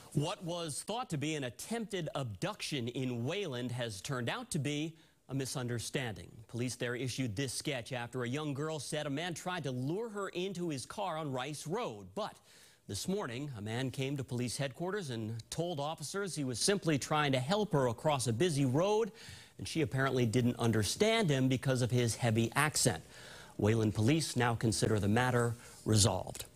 What was thought to be an attempted abduction in Wayland has turned out to be a misunderstanding. Police there issued this sketch after a young girl said a man tried to lure her into his car on Rice Road. But this morning, a man came to police headquarters and told officers he was simply trying to help her across a busy road, and she apparently didn't understand him because of his heavy accent. Wayland Police now consider the matter resolved.